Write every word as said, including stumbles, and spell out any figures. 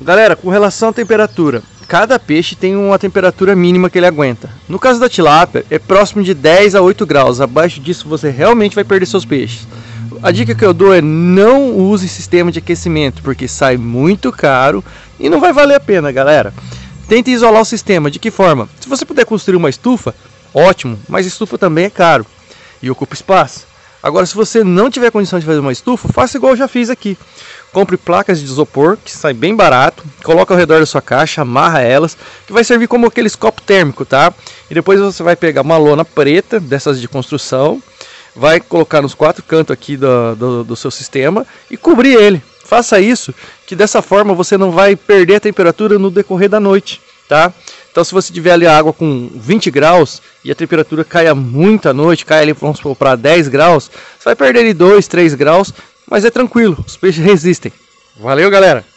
Galera, com relação à temperatura, cada peixe tem uma temperatura mínima que ele aguenta. No caso da tilápia, é próximo de dez a oito graus. Abaixo disso você realmente vai perder seus peixes. A dica que eu dou é não use sistema de aquecimento, porque sai muito caro e não vai valer a pena, galera. Tente isolar o sistema. De que forma? Se você puder construir uma estufa, ótimo, mas estufa também é caro e ocupa espaço. Agora, se você não tiver condição de fazer uma estufa, faça igual eu já fiz aqui. Compre placas de isopor, que sai bem barato, coloca ao redor da sua caixa, amarra elas, que vai servir como aqueles copos térmicos, tá? E depois você vai pegar uma lona preta, dessas de construção, vai colocar nos quatro cantos aqui do, do, do seu sistema e cobrir ele. Faça isso, que dessa forma você não vai perder a temperatura no decorrer da noite, tá? Então, se você tiver ali a água com vinte graus e a temperatura caia muito à noite, cai ali, vamos supor, para dez graus, você vai perder ali dois, três graus, mas é tranquilo, os peixes resistem. Valeu, galera!